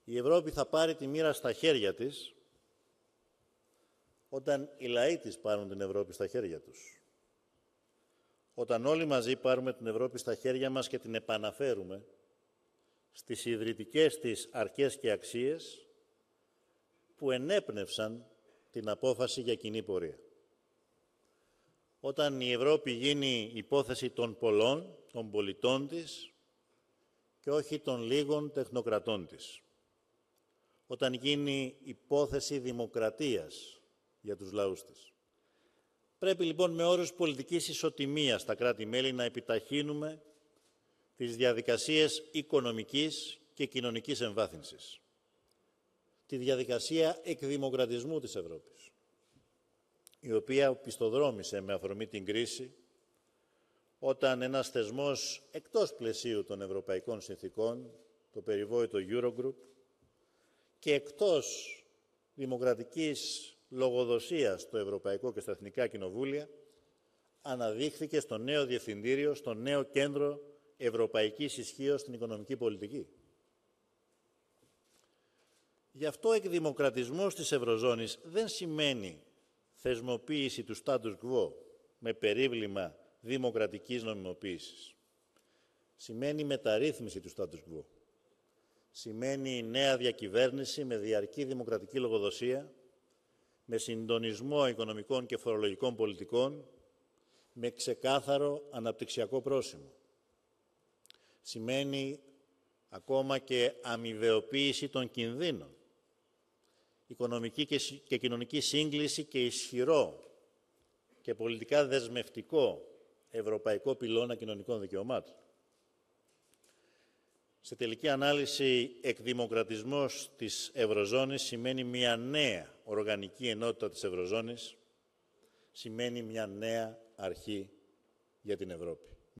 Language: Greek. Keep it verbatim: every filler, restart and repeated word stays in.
Η Ευρώπη θα πάρει τη μοίρα στα χέρια της όταν οι λαοί της πάρουν την Ευρώπη στα χέρια τους. Όταν όλοι μαζί πάρουμε την Ευρώπη στα χέρια μας και την επαναφέρουμε στις ιδρυτικές της αρχές και αξίες που ενέπνευσαν την απόφαση για κοινή πορεία. Όταν η Ευρώπη γίνει υπόθεση των πολλών, των πολιτών της και όχι των λίγων τεχνοκρατών της. Όταν γίνει υπόθεση δημοκρατίας για τους λαούς της. Πρέπει λοιπόν με όρους πολιτικής ισοτιμίας στα κράτη-μέλη να επιταχύνουμε τις διαδικασίες οικονομικής και κοινωνικής εμβάθυνσης. Τη διαδικασία εκδημοκρατισμού της Ευρώπης, η οποία οπισθοδρόμησε με αφορμή την κρίση, όταν ένας θεσμός εκτός πλαισίου των ευρωπαϊκών συνθήκων, το περιβόητο Eurogroup, και εκτός δημοκρατικής λογοδοσίας στο Ευρωπαϊκό και στα Εθνικά Κοινοβούλια, αναδείχθηκε στο νέο Διευθυντήριο, στο νέο Κέντρο Ευρωπαϊκής Ισχύως στην Οικονομική Πολιτική. Γι' αυτό ο εκδημοκρατισμός της Ευρωζώνης δεν σημαίνει θεσμοποίηση του status quo με περίβλημα δημοκρατικής νομιμοποίησης. Σημαίνει μεταρρύθμιση του status quo. Σημαίνει νέα διακυβέρνηση με διαρκή δημοκρατική λογοδοσία, με συντονισμό οικονομικών και φορολογικών πολιτικών, με ξεκάθαρο αναπτυξιακό πρόσημο. Σημαίνει ακόμα και αμοιβαιοποίηση των κινδύνων, οικονομική και κοινωνική σύγκληση και ισχυρό και πολιτικά δεσμευτικό ευρωπαϊκό πυλώνα κοινωνικών δικαιωμάτων. Σε τελική ανάλυση, εκδημοκρατισμός της Ευρωζώνης σημαίνει μια νέα οργανική ενότητα της Ευρωζώνης, σημαίνει μια νέα αρχή για την Ευρώπη.